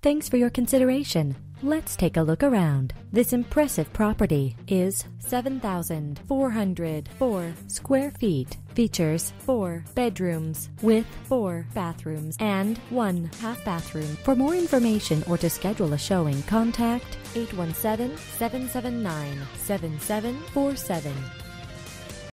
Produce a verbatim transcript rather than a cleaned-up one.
Thanks for your consideration. Let's take a look around. This impressive property is seven thousand four hundred four square feet. Features four bedrooms with four bathrooms and one half bathroom. For more information or to schedule a showing, contact eight one seven, seven seven nine, seven seven four seven.